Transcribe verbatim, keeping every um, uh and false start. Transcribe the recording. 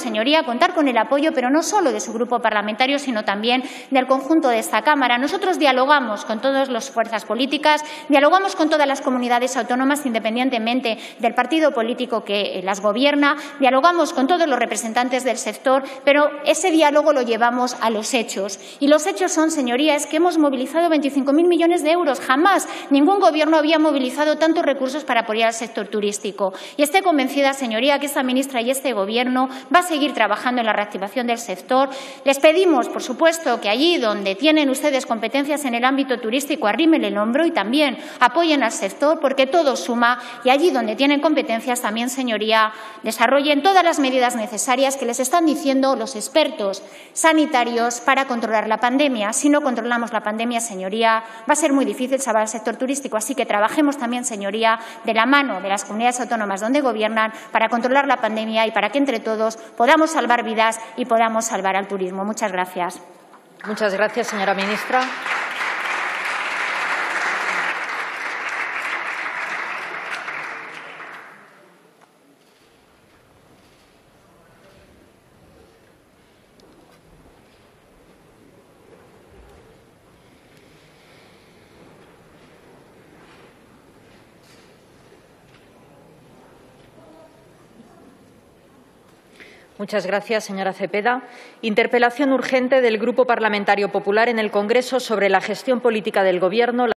señoría, contar con el apoyo, pero no solo de su grupo parlamentario, sino también del conjunto de esta Cámara. Nosotros dialogamos con todas las fuerzas políticas, dialogamos con todas las comunidades autónomas, independientemente del partido político que las gobierna, dialogamos con todos los representantes del sector, pero ese diálogo lo llevamos a los hechos. Y los hechos son, señorías, que hemos movilizado veinticinco mil millones de euros. Jamás ningún gobierno había movilizado tantos recursos para apoyar al sector turístico. Y estoy convencida, señoría, que esta ministra y este Gobierno va a seguir trabajando en la reactivación del sector. Les pedimos, por supuesto, que allí donde tienen ustedes competencias en el ámbito turístico arrimen el hombro y también apoyen al sector, porque todo suma, y allí donde tienen competencias también, señoría, desarrollen todas las medidas necesarias que les están diciendo los expertos sanitarios para controlar la pandemia. Si no controlamos la pandemia, señoría, va a ser muy difícil salvar al sector turístico. Así que trabajemos también, señoría, de la mano de las comunidades autónomas donde gobiernan para controlar la pandemia y para que entre todos podamos salvar vidas y podamos salvar al turismo. Muchas gracias. Muchas gracias, señora ministra. Muchas gracias, señora Cepeda. Interpelación urgente del Grupo Parlamentario Popular en el Congreso sobre la gestión política del Gobierno.